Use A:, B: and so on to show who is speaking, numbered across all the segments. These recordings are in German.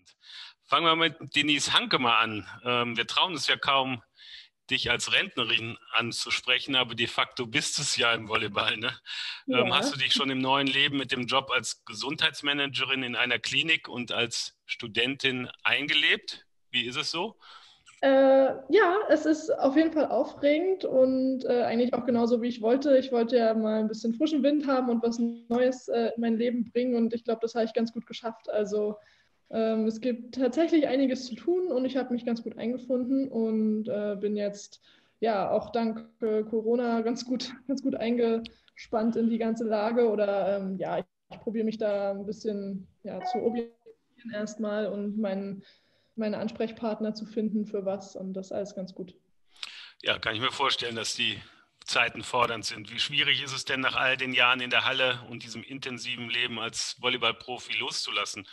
A: Fangen wir mit Denise Hanke mal an. Wir trauen es ja kaum, dich als Rentnerin anzusprechen, aber de facto bist es ja im Volleyball, ne? Hast
B: Ja,
A: du dich schon im neuen Leben mit dem Job als Gesundheitsmanagerin in einer Klinik und als Studentin eingelebt? Wie ist es so?
B: ja, es ist auf jeden Fall aufregend und eigentlich auch genauso, wie ich wollte. Ich wollte ja mal ein bisschen frischen Wind haben und was Neues in mein Leben bringen und ich glaube, das habe ich ganz gut geschafft. Also es gibt tatsächlich einiges zu tun und ich habe mich ganz gut eingefunden und bin jetzt ja auch dank Corona ganz gut eingespannt in die ganze Lage oder ja, ich probiere mich da ein bisschen ja, zu orientieren erstmal und meine Ansprechpartner zu finden für was und das ist alles ganz gut.
A: Ja, kann ich mir vorstellen, dass die Zeiten fordernd sind. Wie schwierig ist es denn nach all den Jahren in der Halle und diesem intensiven Leben als Volleyballprofi loszulassen?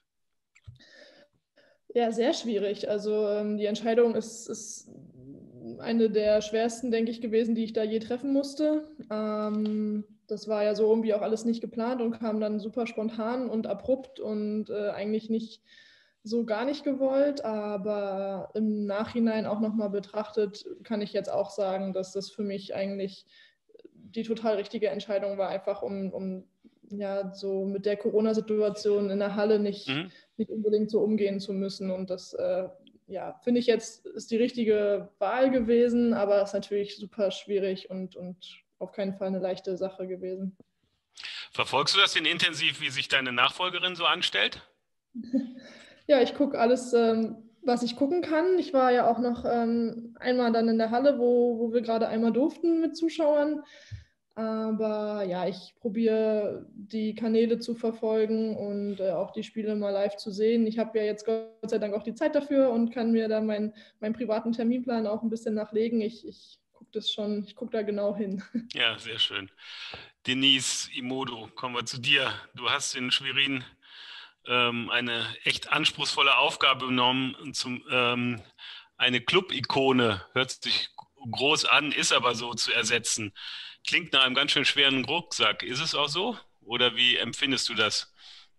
B: Ja, sehr schwierig. Also die Entscheidung ist eine der schwersten, denke ich, gewesen, die ich da je treffen musste. Das war ja so irgendwie auch alles nicht geplant und kam dann super spontan und abrupt und eigentlich nicht so gar nicht gewollt. Aber im Nachhinein auch nochmal betrachtet, kann ich jetzt auch sagen, dass das für mich eigentlich die total richtige Entscheidung war, einfach um ja so mit der Corona-Situation in der Halle
A: Mhm.
B: nicht unbedingt so umgehen zu müssen. Und das, ja, finde ich jetzt, ist die richtige Wahl gewesen, aber ist natürlich super schwierig und auf keinen Fall eine leichte Sache gewesen.
A: Verfolgst du das denn intensiv, wie sich deine Nachfolgerin so anstellt?
B: Ja, ich gucke alles, was ich gucken kann. Ich war ja auch noch einmal dann in der Halle, wo wir gerade einmal durften mit Zuschauern. Aber ja, ich probiere die Kanäle zu verfolgen und auch die Spiele mal live zu sehen. Ich habe ja jetzt Gott sei Dank auch die Zeit dafür und kann mir da meinen privaten Terminplan auch ein bisschen nachlegen. Ich gucke das schon, ich gucke da genau hin.
A: Ja, sehr schön. Denise Imodo, kommen wir zu dir. Du hast in Schwerin eine echt anspruchsvolle Aufgabe genommen, eine Club-Ikone, hört sich groß an, ist aber so zu ersetzen. Klingt nach einem ganz schön schweren Rucksack. Ist es auch so? Oder wie empfindest du das?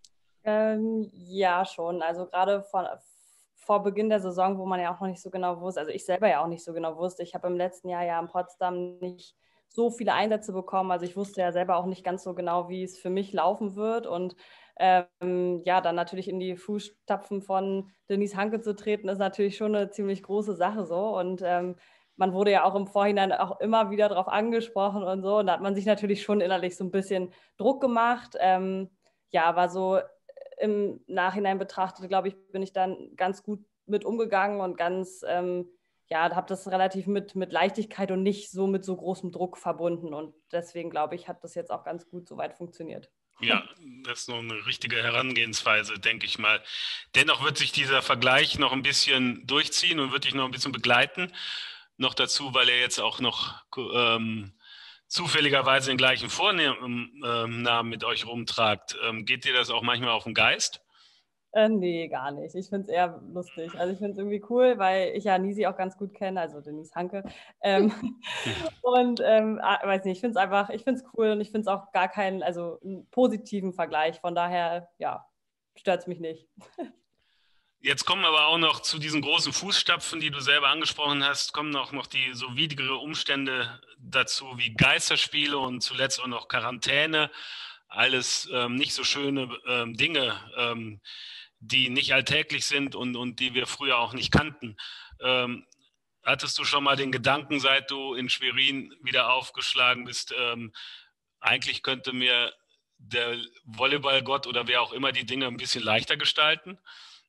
C: Ja, schon. Also gerade vor Beginn der Saison, wo man ja auch noch nicht so genau wusste, also ich selber ja auch nicht so genau wusste. Ich habe im letzten Jahr ja in Potsdam nicht so viele Einsätze bekommen. Also ich wusste ja selber auch nicht ganz so genau, wie es für mich laufen wird. Und ja, dann natürlich in die Fußstapfen von Denise Hanke zu treten, ist natürlich schon eine ziemlich große Sache so. Und man wurde ja auch im Vorhinein auch immer wieder darauf angesprochen und so. Und da hat man sich natürlich schon innerlich so ein bisschen Druck gemacht. Ja, aber so im Nachhinein betrachtet, glaube ich, bin ich dann ganz gut mit umgegangen und ganz, ja, habe das relativ mit Leichtigkeit und nicht so mit so großem Druck verbunden. Und deswegen, glaube ich, hat das jetzt auch ganz gut soweit funktioniert.
A: Ja, das ist noch eine richtige Herangehensweise, denke ich mal. Dennoch wird sich dieser Vergleich noch ein bisschen durchziehen und wird dich noch ein bisschen begleiten. Noch dazu, weil er jetzt auch noch zufälligerweise den gleichen Vornamen mit euch rumtragt. Geht dir das auch manchmal auf den Geist?
C: Nee, gar nicht. Ich finde es eher lustig. Also ich finde es irgendwie cool, weil ich ja Nisi auch ganz gut kenne, also Denise Hanke. Ähm, und weiß nicht, ich finde es cool und ich finde es auch gar keinen, also einen positiven Vergleich. Von daher, ja, stört es mich nicht.
A: Jetzt kommen aber auch noch zu diesen großen Fußstapfen, die du selber angesprochen hast, kommen auch noch die so widrige Umstände dazu, wie Geisterspiele und zuletzt auch noch Quarantäne. Alles nicht so schöne Dinge, die nicht alltäglich sind und die wir früher auch nicht kannten. Ähm, Hattest du schon mal den Gedanken, seit du in Schwerin wieder aufgeschlagen bist, eigentlich könnte mir der Volleyballgott oder wer auch immer die Dinge ein bisschen leichter gestalten?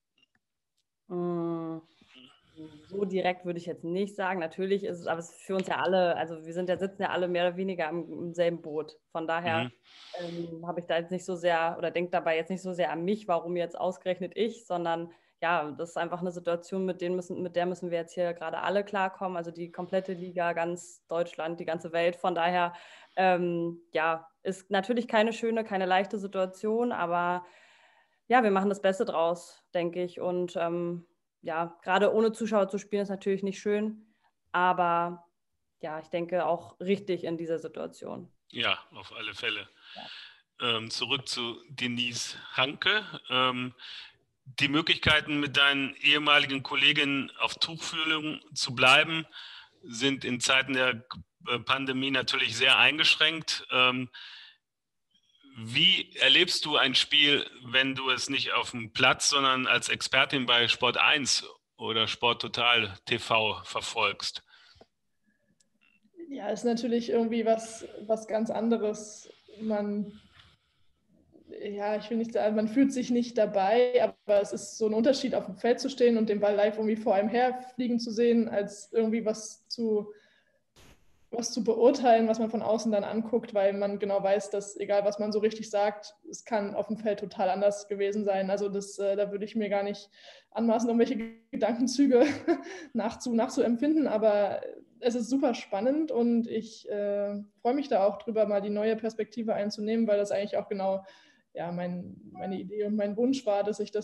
C: Mm, So direkt würde ich jetzt nicht sagen. Natürlich ist es, aber es ist für uns ja alle, also wir sind ja, sitzen ja alle mehr oder weniger im selben Boot. Von daher
A: Mhm.
C: habe ich da jetzt nicht so sehr oder denke dabei jetzt nicht so sehr an mich, warum jetzt ausgerechnet ich, sondern ja, das ist einfach eine Situation, mit der müssen wir jetzt hier gerade alle klarkommen. Also die komplette Liga, ganz Deutschland, die ganze Welt. Von daher, ja, ist natürlich keine schöne, keine leichte Situation, aber ja, wir machen das Beste draus, denke ich. Und ja, gerade ohne Zuschauer zu spielen ist natürlich nicht schön, aber ja, ich denke auch richtig in dieser Situation.
A: Ja, auf alle Fälle.
C: Ja.
A: Zurück zu Denise Hanke. die Möglichkeiten, mit deinen ehemaligen Kolleginnen auf Tuchfühlung zu bleiben, sind in Zeiten der Pandemie natürlich sehr eingeschränkt. Wie erlebst du ein Spiel, wenn du es nicht auf dem Platz, sondern als Expertin bei Sport 1 oder Sport Total TV verfolgst?
B: Ja, ist natürlich irgendwie was ganz anderes. Ich will nicht sagen, man fühlt sich nicht dabei, aber es ist so ein Unterschied, auf dem Feld zu stehen und den Ball live irgendwie vor einem herfliegen zu sehen, als irgendwie was zu beurteilen, was man von außen dann anguckt, weil man genau weiß, dass egal, was man so richtig sagt, es kann auf dem Feld total anders gewesen sein. Also da würde ich mir gar nicht anmaßen, irgendwelche Gedankenzüge nachzuempfinden, aber es ist super spannend und ich freue mich da auch drüber, mal die neue Perspektive einzunehmen, weil das eigentlich auch genau meine Idee und mein Wunsch war, dass ich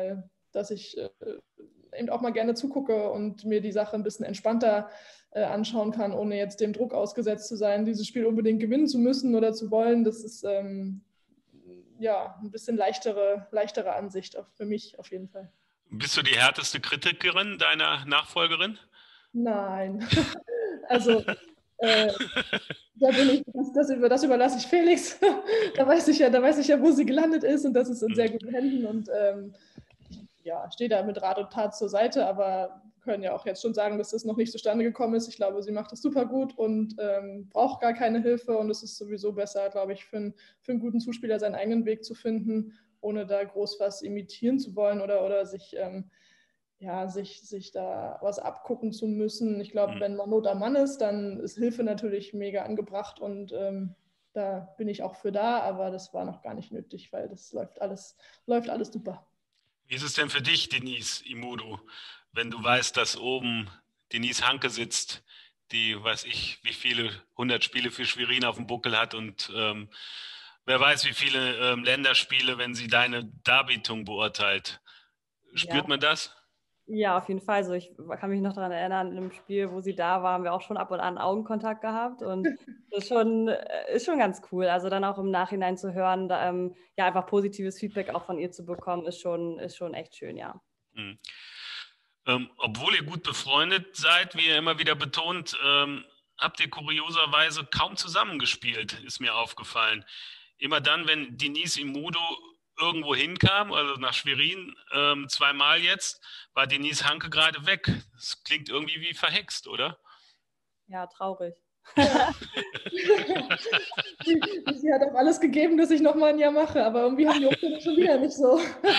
B: eben auch mal gerne zugucke und mir die Sache ein bisschen entspannter anschauen kann, ohne jetzt dem Druck ausgesetzt zu sein, dieses Spiel unbedingt gewinnen zu müssen oder zu wollen. Das ist ein bisschen leichtere Ansicht für mich auf jeden Fall.
A: Bist du die härteste Kritikerin deiner Nachfolgerin?
B: Nein. Also das überlasse ich Felix. Da weiß ich ja, wo sie gelandet ist und das ist in sehr guten Händen und stehe da mit Rat und Tat zur Seite, aber können ja auch jetzt schon sagen, dass das noch nicht zustande gekommen ist. Ich glaube, sie macht das super gut und braucht gar keine Hilfe und es ist sowieso besser, glaube ich, für einen guten Zuspieler seinen eigenen Weg zu finden, ohne da groß was imitieren zu wollen oder sich da was abgucken zu müssen. Ich glaube, wenn man Not am Mann ist, dann ist Hilfe natürlich mega angebracht und da bin ich auch für da, aber das war noch gar nicht nötig, weil das läuft alles super.
A: Wie ist es denn für dich, Denise Imudu, wenn du weißt, dass oben Denise Hanke sitzt, die, weiß ich, wie viele 100 Spiele für Schwerin auf dem Buckel hat und wer weiß, wie viele Länderspiele, wenn sie deine Darbietung beurteilt. Spürt man das?
C: Ja, auf jeden Fall. Also ich kann mich noch daran erinnern, in einem Spiel, wo sie da war, haben wir auch schon ab und an Augenkontakt gehabt und das ist schon ganz cool. Also dann auch im Nachhinein zu hören, einfach positives Feedback auch von ihr zu bekommen, ist schon echt schön, ja.
A: Mhm. Obwohl ihr gut befreundet seid, wie ihr immer wieder betont, habt ihr kurioserweise kaum zusammengespielt, ist mir aufgefallen. Immer dann, wenn Denise Imudu irgendwo hinkam, also nach Schwerin, zweimal jetzt, war Denise Hanke gerade weg. Das klingt irgendwie wie verhext, oder?
C: Ja, traurig.
B: Sie hat auch alles gegeben, dass ich noch mal ein Jahr mache, aber irgendwie haben die Umstände schon wieder nicht so.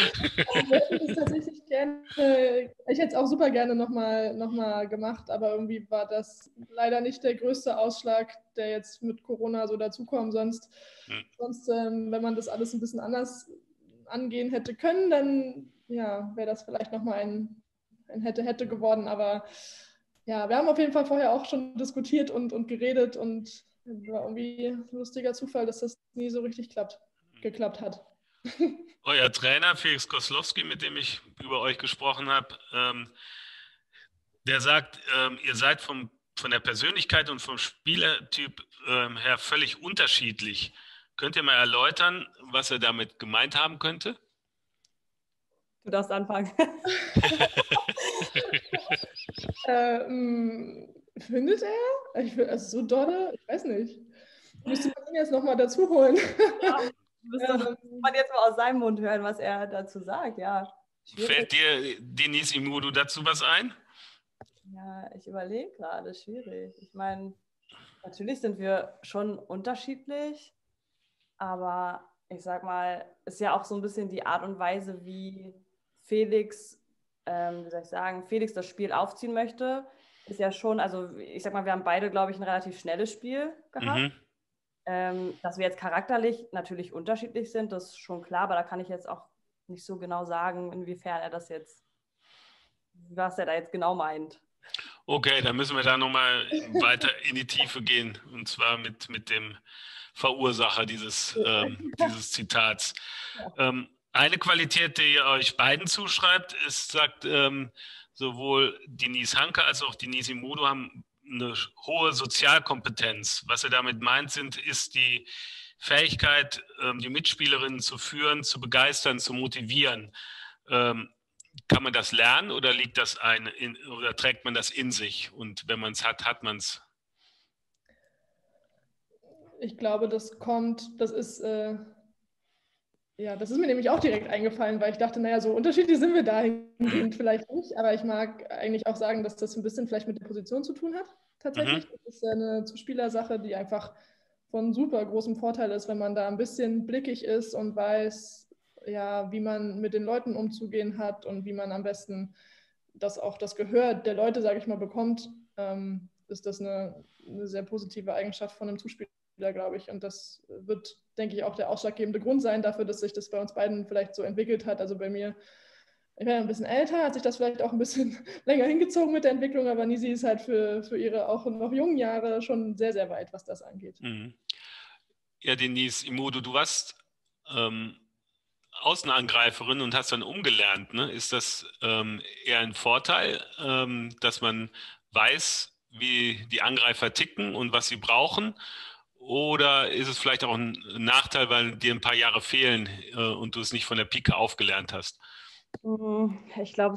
B: Ich hätte es auch super gerne noch mal gemacht, aber irgendwie war das leider nicht der größte Ausschlag, der jetzt mit Corona so dazukommt. Sonst wenn man das alles ein bisschen anders angehen hätte können, dann wäre das vielleicht noch mal ein hätte geworden, aber ja, wir haben auf jeden Fall vorher auch schon diskutiert und geredet und war irgendwie ein lustiger Zufall, dass das nie so richtig geklappt hat.
A: Euer Trainer Felix Koslowski, mit dem ich über euch gesprochen habe, der sagt, ihr seid von der Persönlichkeit und vom Spielertyp her völlig unterschiedlich. Könnt ihr mal erläutern, was er damit gemeint haben könnte?
C: Du darfst anfangen.
B: Findet er? Also so dolle? Ich weiß nicht. Müsste man ihn jetzt nochmal dazu holen.
C: Ja, müsste man jetzt mal aus seinem Mund hören, was er dazu sagt, ja.
A: Schwierig. Fällt dir, Denise Imudu, dazu was ein?
C: Ja, ich überlege gerade, schwierig. Ich meine, natürlich sind wir schon unterschiedlich, aber ich sag mal, ist ja auch so ein bisschen die Art und Weise, wie Felix, Felix das Spiel aufziehen möchte, ist ja schon, also ich sag mal, wir haben beide, glaube ich, ein relativ schnelles Spiel gehabt. Dass wir jetzt charakterlich natürlich unterschiedlich sind, das ist schon klar, aber da kann ich jetzt auch nicht so genau sagen, inwiefern was er da jetzt genau meint.
A: Okay, dann müssen wir da nochmal weiter in die Tiefe gehen, und zwar mit dem Verursacher dieses Zitats. Ja. Eine Qualität, die ihr euch beiden zuschreibt, ist, sagt sowohl Denise Hanke als auch Denise Imudu haben eine hohe Sozialkompetenz. Was er damit meint, ist die Fähigkeit, die Mitspielerinnen zu führen, zu begeistern, zu motivieren. Ähm, Kann man das lernen oder oder trägt man das in sich? Und wenn man es hat, hat man es.
B: Ich glaube, das ist mir nämlich auch direkt eingefallen, weil ich dachte, naja, so unterschiedlich sind wir dahingehend vielleicht nicht, aber ich mag eigentlich auch sagen, dass das ein bisschen vielleicht mit der Position zu tun hat,
A: Mhm.
B: tatsächlich. Das ist ja eine Zuspielersache, die einfach von super großem Vorteil ist, wenn man da ein bisschen blickig ist und weiß, ja, wie man mit den Leuten umzugehen hat und wie man am besten das Gehör der Leute, sage ich mal, bekommt, ist das eine sehr positive Eigenschaft von einem Zuspieler, glaube ich. Und das wird, denke ich, auch der ausschlaggebende Grund sein dafür, dass sich das bei uns beiden vielleicht so entwickelt hat. Also bei mir, ich bin ein bisschen älter, hat sich das vielleicht auch ein bisschen länger hingezogen mit der Entwicklung, aber Nisi ist halt für ihre auch noch jungen Jahre schon sehr, sehr weit, was das angeht.
A: Mhm. Ja, Denise Imodo, du warst ähm, Außenangreiferin und hast dann umgelernt, ne? Ist das eher ein Vorteil, dass man weiß, wie die Angreifer ticken und was sie brauchen? Oder ist es vielleicht auch ein Nachteil, weil dir ein paar Jahre fehlen und du es nicht von der Pike aufgelernt hast?
C: Ich glaube,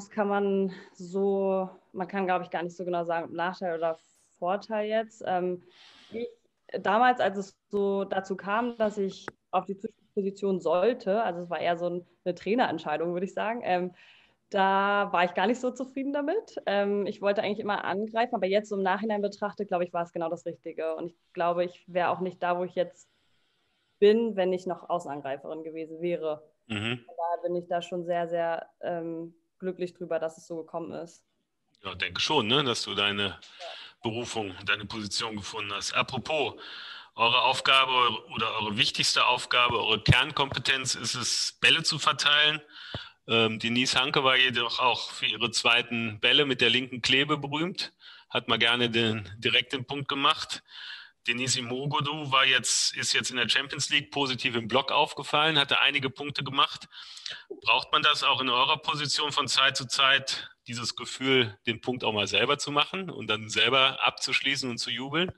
C: man kann, glaube ich, gar nicht so genau sagen, ob Nachteil oder Vorteil jetzt. Ich, damals, als es so dazu kam, dass ich auf die Position sollte, also es war eher so eine Trainerentscheidung, würde ich sagen, da war ich gar nicht so zufrieden damit. Ich wollte eigentlich immer angreifen, aber jetzt so im Nachhinein betrachtet, glaube ich, war es genau das Richtige. Und ich glaube, ich wäre auch nicht da, wo ich jetzt bin, wenn ich noch Außenangreiferin gewesen wäre.
A: Mhm.
C: Da bin ich da schon sehr, sehr glücklich drüber, dass es so gekommen ist.
A: Ja, denke schon, ne, dass du deine Berufung, deine Position gefunden hast. Apropos, eure Aufgabe oder eure wichtigste Aufgabe, eure Kernkompetenz ist es, Bälle zu verteilen. Denise Hanke war jedoch auch für ihre zweiten Bälle mit der linken Klebe berühmt, hat mal gerne direkt den Punkt gemacht. Denise Imogodu ist jetzt in der Champions League positiv im Block aufgefallen, hatte einige Punkte gemacht. Braucht man das auch in eurer Position von Zeit zu Zeit, dieses Gefühl, den Punkt auch mal selber zu machen und dann selber abzuschließen und zu jubeln?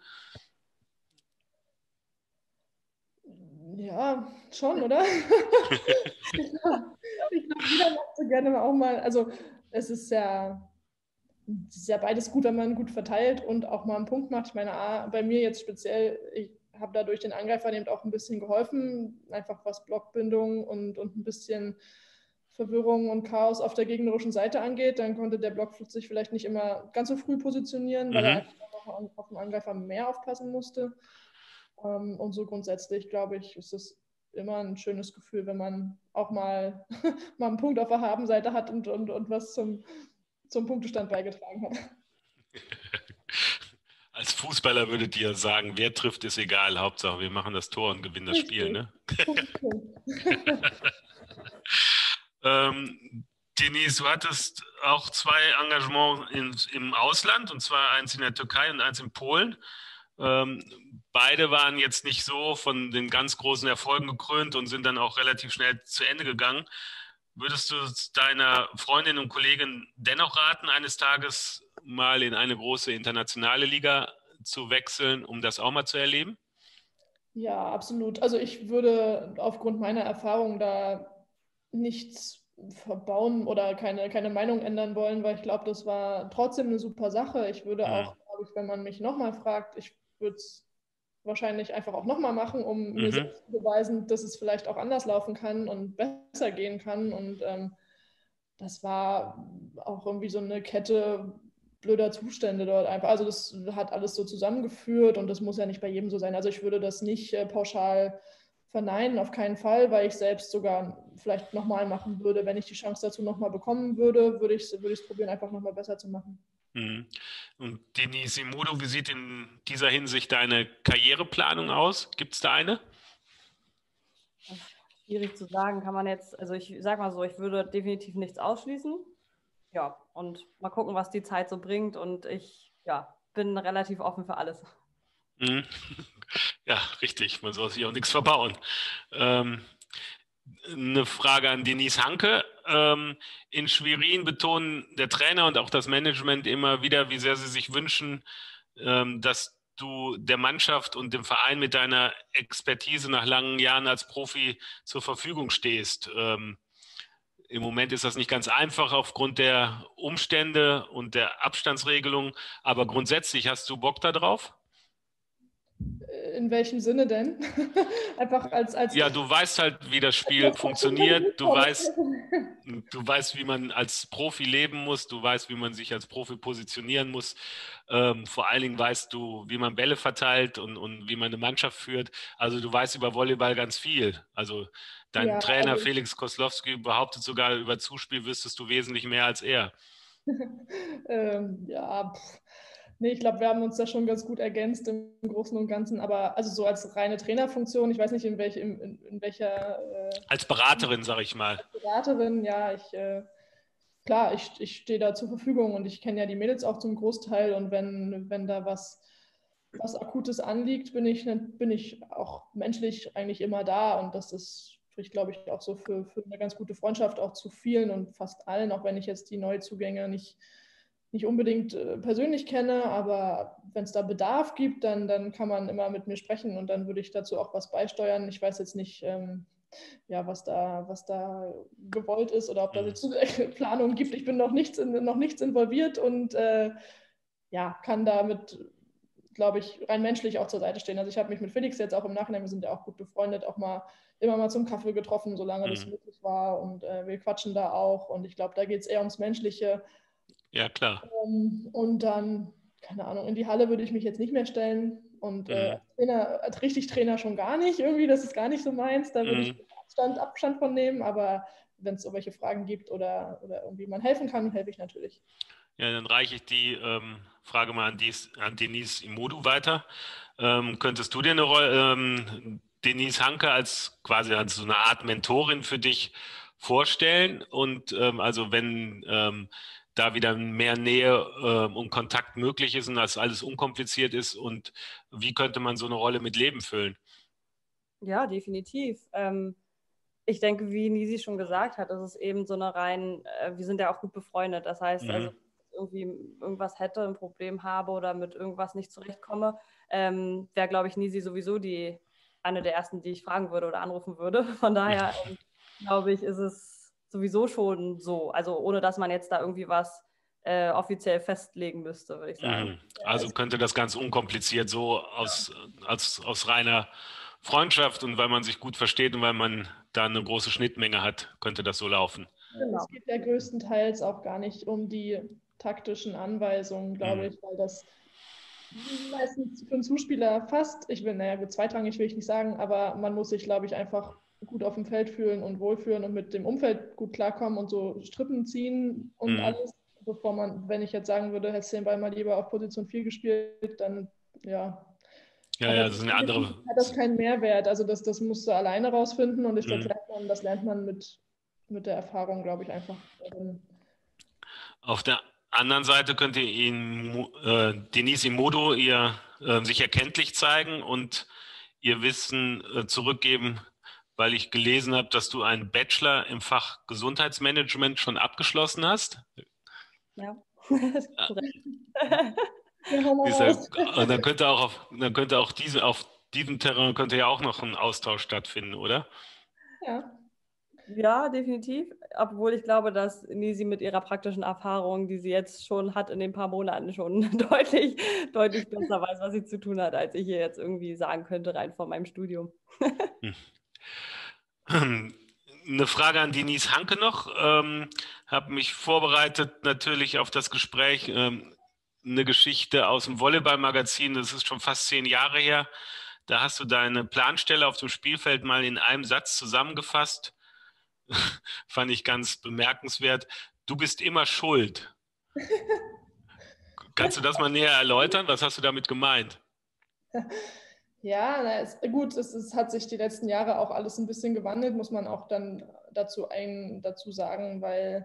B: Ja, schon, oder? Ich glaube, jeder macht so gerne auch mal, also es ist ja beides gut, wenn man gut verteilt und auch mal einen Punkt macht. Ich meine, bei mir jetzt speziell, ich habe dadurch den Angreifern eben auch ein bisschen geholfen, einfach was Blockbindung und ein bisschen Verwirrung und Chaos auf der gegnerischen Seite angeht. Dann konnte der Block sich vielleicht nicht immer ganz so früh positionieren, weil er
A: Mhm.
B: einfach noch auf den Angreifer mehr aufpassen musste. Und so grundsätzlich, glaube ich, ist es immer ein schönes Gefühl, wenn man auch mal, mal einen Punkt auf der Habenseite hat und was zum Punktestand beigetragen hat.
A: Als Fußballer würdet ihr sagen, wer trifft, ist egal. Hauptsache, wir machen das Tor und gewinnen das Spiel,
B: Richtig.
A: ne?
B: Punkt, Punkt.
A: Denise, du hattest auch zwei Engagements im Ausland, und zwar eins in der Türkei und eins in Polen. Beide waren jetzt nicht so von den ganz großen Erfolgen gekrönt und sind dann auch relativ schnell zu Ende gegangen. Würdest du deiner Freundin und Kollegin dennoch raten, eines Tages mal in eine große internationale Liga zu wechseln, um das auch mal zu erleben?
B: Ja, absolut. Also ich würde aufgrund meiner Erfahrung da nichts verbauen oder keine Meinung ändern wollen, weil ich glaube, das war trotzdem eine super Sache. Ich würde
A: Mhm.
B: auch, glaube ich, wenn man mich nochmal fragt, ich würde es wahrscheinlich einfach auch nochmal machen, um mir
A: Mhm.
B: selbst zu beweisen, dass es vielleicht auch anders laufen kann und besser gehen kann. Und das war auch irgendwie so eine Kette blöder Zustände dort einfach. Also das hat alles so zusammengeführt und das muss ja nicht bei jedem so sein. Also ich würde das nicht pauschal verneinen, auf keinen Fall, weil ich selbst sogar vielleicht nochmal machen würde. Wenn ich die Chance dazu nochmal bekommen würde, würde ich es probieren, einfach nochmal besser zu machen.
A: Mhm. Und Denise Simudo, wie sieht in dieser Hinsicht deine Karriereplanung aus? Gibt es da eine?
C: Schwierig zu sagen, kann man jetzt, also ich sag mal so, ich würde definitiv nichts ausschließen. Ja, und mal gucken, was die Zeit so bringt. Und ich, ja, bin relativ offen für alles.
A: Mhm. Ja, richtig. Man soll sich auch nichts verbauen. Ähm, eine Frage an Denise Hanke. In Schwerin betonen der Trainer und auch das Management immer wieder, wie sehr sie sich wünschen, dass du der Mannschaft und dem Verein mit deiner Expertise nach langen Jahren als Profi zur Verfügung stehst. Im Moment ist das nicht ganz einfach aufgrund der Umstände und der Abstandsregelung, aber grundsätzlich hast du Bock da drauf?
B: In welchem Sinne denn? Einfach als
A: Ja, du weißt halt, wie das Spiel funktioniert. Du weißt, wie man als Profi leben muss. Du weißt, wie man sich als Profi positionieren muss. Vor allen Dingen weißt du, wie man Bälle verteilt und wie man eine Mannschaft führt. Also du weißt über Volleyball ganz viel. Also dein
B: Ja,
A: Trainer
B: also
A: Felix Koslowski behauptet sogar, über Zuspiel wüsstest du wesentlich mehr als er.
B: ja, nee, ich glaube, wir haben uns da schon ganz gut ergänzt im Großen und Ganzen, aber also so als reine Trainerfunktion, ich weiß nicht, in welcher
A: Als Beraterin, sag ich mal.
B: Beraterin, ja, klar, ich stehe da zur Verfügung und ich kenne ja die Mädels auch zum Großteil und wenn da was Akutes anliegt, bin ich auch menschlich eigentlich immer da und spricht, glaube ich, auch so für eine ganz gute Freundschaft auch zu vielen und fast allen, auch wenn ich jetzt die Neuzugänge nicht unbedingt persönlich kenne, aber wenn es da Bedarf gibt, dann kann man immer mit mir sprechen und dann würde ich dazu auch was beisteuern. Ich weiß jetzt nicht, ja, was da gewollt ist oder ob da jetzt Planung gibt. Ich bin noch nichts involviert und ja, kann damit, glaube ich, rein menschlich auch zur Seite stehen. Also ich habe mich mit Felix jetzt auch im Nachhinein, wir sind ja auch gut befreundet, auch immer mal zum Kaffee getroffen, solange das möglich war und wir quatschen da auch und ich glaube, da geht es eher ums Menschliche.
A: Ja, klar.
B: Und dann, keine Ahnung, in die Halle würde ich mich jetzt nicht mehr stellen und als richtig Trainer schon gar nicht irgendwie, das ist gar nicht so meins, da würde ich Abstand von nehmen, aber wenn es so welche Fragen gibt oder irgendwie man helfen kann, helfe ich natürlich.
A: Ja, dann reiche ich die Frage mal an Denise Imodu weiter. Könntest du dir eine Rolle, Denise Hanke als quasi als so eine Art Mentorin für dich vorstellen? Und also wenn da wieder mehr Nähe und Kontakt möglich ist und das alles unkompliziert ist und wie könnte man so eine Rolle mit Leben füllen?
C: Ja, definitiv. Ich denke, wie Nisi schon gesagt hat, ist es eben so eine wir sind ja auch gut befreundet. Das heißt, also irgendwie irgendwas hätte, ein Problem habe oder mit irgendwas nicht zurechtkomme, wäre, glaube ich, Nisi sowieso eine der ersten, die ich fragen würde oder anrufen würde. Von daher, glaube ich, ist es sowieso schon so. Also ohne, dass man jetzt da irgendwie was offiziell festlegen müsste, würde ich sagen.
A: Also könnte das ganz unkompliziert so aus reiner Freundschaft und weil man sich gut versteht und weil man da eine große Schnittmenge hat, könnte das so laufen.
B: Genau. Es geht ja größtenteils auch gar nicht um die taktischen Anweisungen, glaube ich, weil das meistens für einen Zuspieler fast, naja, gut, zweitrangig will ich nicht sagen, aber man muss sich, glaube ich, einfach gut auf dem Feld fühlen und wohlfühlen und mit dem Umfeld gut klarkommen und so Strippen ziehen und alles, bevor wenn ich jetzt sagen würde, hättest du den Ball mal lieber auf Position 4 gespielt, dann ja.
A: Ja, das ist eine andere.
B: Hat das keinen Mehrwert. Also das musst du alleine rausfinden und das lernt man mit der Erfahrung, glaube ich, einfach.
A: Auf der anderen Seite könnte Ihnen Denise Imodo sich erkenntlich zeigen und ihr Wissen zurückgeben, weil ich gelesen habe, dass du einen Bachelor im Fach Gesundheitsmanagement schon abgeschlossen hast.
C: Ja, das ist korrekt.
A: Dann könnte auf diesem Terrain könnte ja auch noch ein Austausch stattfinden, oder?
B: Ja.
C: Ja, definitiv. Obwohl ich glaube, dass Nisi mit ihrer praktischen Erfahrung, die sie jetzt schon hat in den paar Monaten, schon deutlich, deutlich besser weiß, was sie zu tun hat, als ich ihr jetzt irgendwie sagen könnte, rein von meinem Studium.
A: Eine Frage an Denise Hanke noch. Habe mich vorbereitet natürlich auf das Gespräch. Eine Geschichte aus dem Volleyball-Magazin, das ist schon fast 10 Jahre her. Da hast du deine Planstelle auf dem Spielfeld mal in einem Satz zusammengefasst. Fand ich ganz bemerkenswert. Du bist immer schuld. Kannst du das mal näher erläutern? Was hast du damit gemeint?
B: Ja, gut, es hat sich die letzten Jahre auch alles ein bisschen gewandelt, muss man auch dann dazu sagen, weil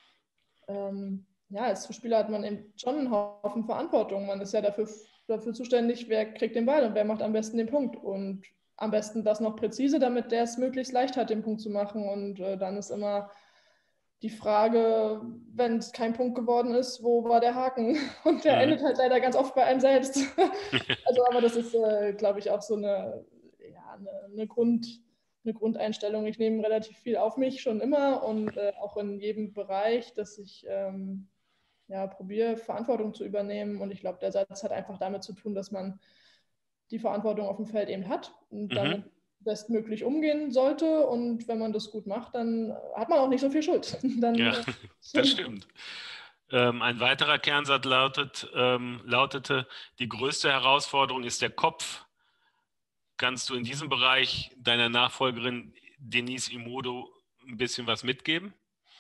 B: ja, als Spieler hat man eben schon einen Haufen Verantwortung. Man ist ja dafür zuständig, wer kriegt den Ball und wer macht am besten den Punkt. Und am besten das noch präzise, damit der es möglichst leicht hat, den Punkt zu machen. Und dann ist immer die Frage, wenn es kein Punkt geworden ist, wo war der Haken? Und der endet halt leider ganz oft bei einem selbst. Also, aber das ist, glaube ich, auch so eine eine Grundeinstellung. Ich nehme relativ viel auf mich schon immer und auch in jedem Bereich, dass ich probiere, Verantwortung zu übernehmen. Und ich glaube, der Satz hat einfach damit zu tun, dass man die Verantwortung auf dem Feld eben hat und damit bestmöglich umgehen sollte. Und wenn man das gut macht, dann hat man auch nicht so viel Schuld. Dann,
A: Ja, das stimmt. Ein weiterer Kernsatz lautete, die größte Herausforderung ist der Kopf. Kannst du in diesem Bereich deiner Nachfolgerin Denise Imodo ein bisschen was mitgeben?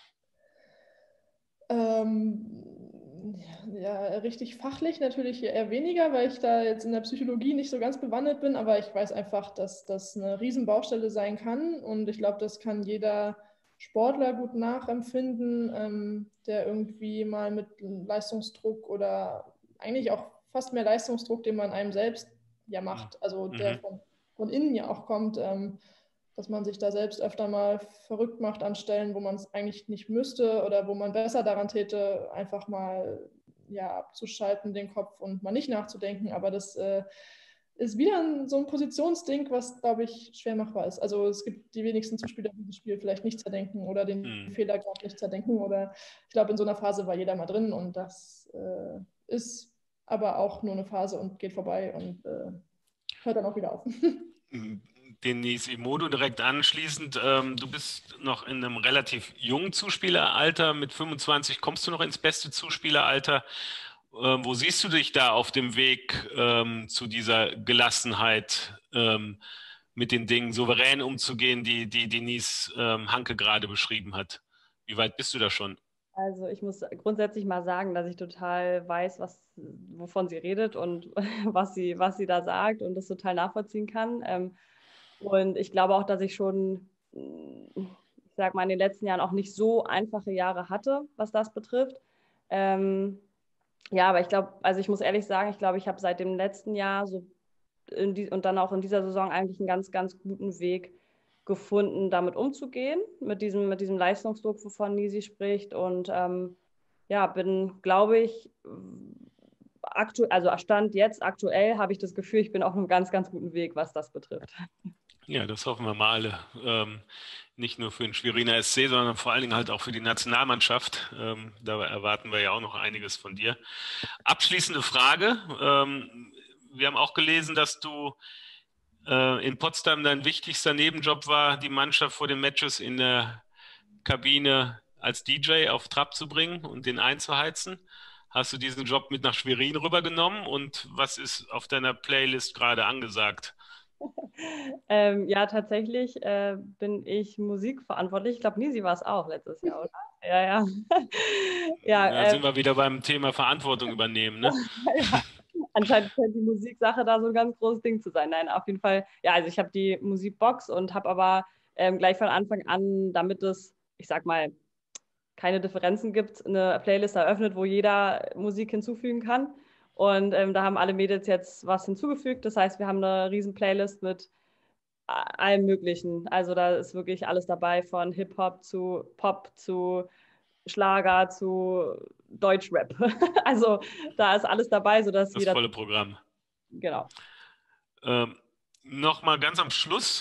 B: Ja, richtig fachlich natürlich eher weniger, weil ich da jetzt in der Psychologie nicht so ganz bewandert bin, aber ich weiß einfach, dass das eine Riesenbaustelle sein kann und ich glaube, das kann jeder Sportler gut nachempfinden, der irgendwie mal mit Leistungsdruck oder eigentlich auch fast mehr Leistungsdruck, den man einem selbst ja macht, also der von innen ja auch kommt, dass man sich da selbst öfter mal verrückt macht an Stellen, wo man es eigentlich nicht müsste oder wo man besser daran täte, einfach mal abzuschalten den Kopf und mal nicht nachzudenken. Aber das ist wieder so ein Positionsding, was, glaube ich, schwer machbar ist. Also es gibt die wenigsten Zuspieler, die das Spiel vielleicht nicht zerdenken oder den Fehler gerade nicht zerdenken. Oder ich glaube, in so einer Phase war jeder mal drin und das ist aber auch nur eine Phase und geht vorbei und hört dann auch wieder auf.
A: Denise Imodo direkt anschließend. Du bist noch in einem relativ jungen Zuspieleralter. Mit 25 kommst du noch ins beste Zuspieleralter. Wo siehst du dich da auf dem Weg zu dieser Gelassenheit, mit den Dingen souverän umzugehen, die Denise Hanke gerade beschrieben hat? Wie weit bist du da schon?
C: Also ich muss grundsätzlich mal sagen, dass ich total weiß, wovon sie redet und was sie da sagt und das total nachvollziehen kann. Und ich glaube auch, dass ich schon, ich sag mal, in den letzten Jahren auch nicht so einfache Jahre hatte, was das betrifft. Ja, aber ich glaube, also ich muss ehrlich sagen, ich glaube, ich habe seit dem letzten Jahr und dann auch in dieser Saison eigentlich einen ganz, ganz guten Weg gefunden, damit umzugehen, mit diesem Leistungsdruck, wovon Nisi spricht. Und bin, glaube ich, aktuell habe ich das Gefühl, ich bin auf einem ganz, ganz guten Weg, was das betrifft.
A: Ja, das hoffen wir mal alle. Nicht nur für den Schweriner SC, sondern vor allen Dingen halt auch für die Nationalmannschaft. Da erwarten wir ja auch noch einiges von dir. Abschließende Frage. Wir haben auch gelesen, dass du in Potsdam dein wichtigster Nebenjob war, die Mannschaft vor den Matches in der Kabine als DJ auf Trab zu bringen und den einzuheizen. Hast du diesen Job mit nach Schwerin rübergenommen und was ist auf deiner Playlist gerade angesagt?
C: Ja, tatsächlich bin ich musikverantwortlich. Ich glaube, Nisi war es auch letztes Jahr, oder? Ja, ja.
A: Da sind wir wieder beim Thema Verantwortung übernehmen, ne?
C: Ja. Anscheinend scheint die Musiksache da so ein ganz großes Ding zu sein. Nein, auf jeden Fall. Ja, also ich habe die Musikbox und habe aber gleich von Anfang an, damit es, ich sag mal, keine Differenzen gibt, eine Playlist eröffnet, wo jeder Musik hinzufügen kann. Und da haben alle Mädels jetzt was hinzugefügt. Das heißt, wir haben eine riesen Playlist mit allem Möglichen. Also da ist wirklich alles dabei, von Hip-Hop zu Pop zu Schlager zu Deutschrap. Also da ist alles dabei, sodass
A: das
C: jeder...
A: volle Programm.
C: Genau.
A: Nochmal ganz am Schluss,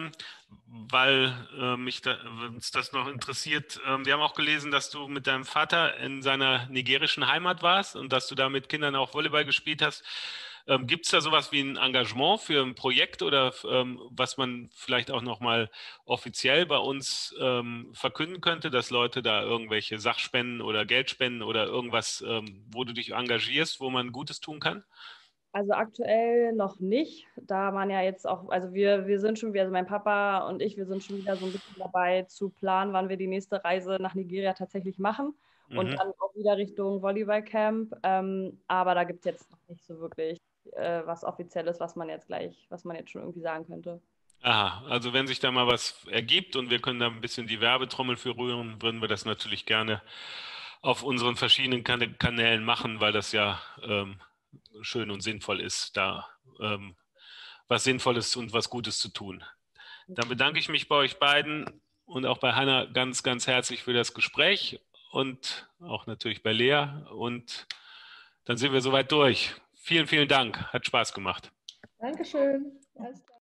A: weil uns das noch interessiert. Wir haben auch gelesen, dass du mit deinem Vater in seiner nigerischen Heimat warst und dass du da mit Kindern auch Volleyball gespielt hast. Gibt es da sowas wie ein Engagement für ein Projekt oder was man vielleicht auch nochmal offiziell bei uns verkünden könnte, dass Leute da irgendwelche Sachspenden oder Geldspenden oder irgendwas, wo du dich engagierst, wo man Gutes tun kann?
C: Also aktuell noch nicht, da man ja jetzt auch, also wir sind schon wieder, also mein Papa und ich, wir sind schon wieder so ein bisschen dabei zu planen, wann wir die nächste Reise nach Nigeria tatsächlich machen und dann auch wieder Richtung Volleyballcamp. Aber da gibt es jetzt noch nicht so wirklich was Offizielles, was man jetzt schon irgendwie sagen könnte.
A: Aha, also wenn sich da mal was ergibt und wir können da ein bisschen die Werbetrommel für rühren, würden wir das natürlich gerne auf unseren verschiedenen Kanälen machen, weil das ja schön und sinnvoll ist, da was Sinnvolles und was Gutes zu tun. Dann bedanke ich mich bei euch beiden und auch bei Hanna ganz, ganz herzlich für das Gespräch und auch natürlich bei Lea. Und dann sind wir soweit durch. Vielen, vielen Dank. Hat Spaß gemacht.
B: Dankeschön. Alles klar.